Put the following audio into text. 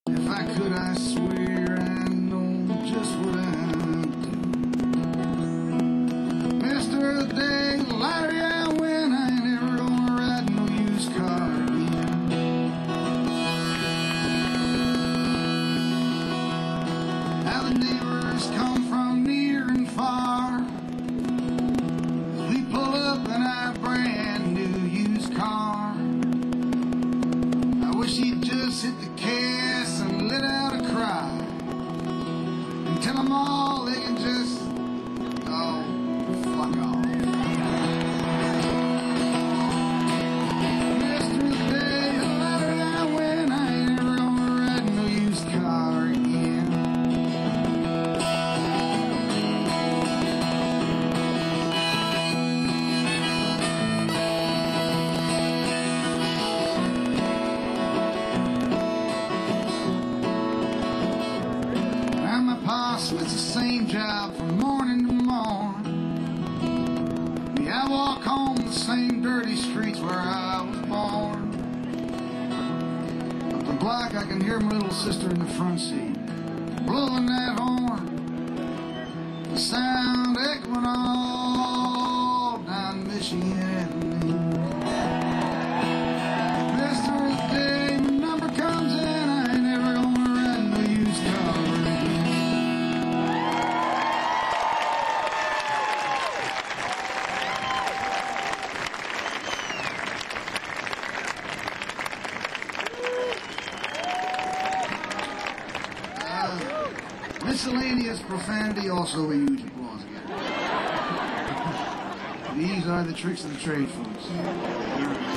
If I could, I swear I know just what I'd do. Mr. Day, the lottery I win, I ain't ever gonna ride no used car again. Now the neighbors come from near and far as we pull up in our brand new used car. I wish he'd just hit the gas and let out a cry and tell them all they can just, oh, fuck off. Mr. Day, the lottery I win, I ain't ever gonna ride no used car again. It's the same job from morning to morn. Yeah, I walk home the same dirty streets where I was born. Up the block I can hear my little sister in the front seat blowing that horn. The sound echoing all down Michigan Avenue. Mr. Day, my number comes in, I ain't never gonna ride no used car again. Miscellaneous profanity, also a huge applause again. These are the tricks of the trade, folks.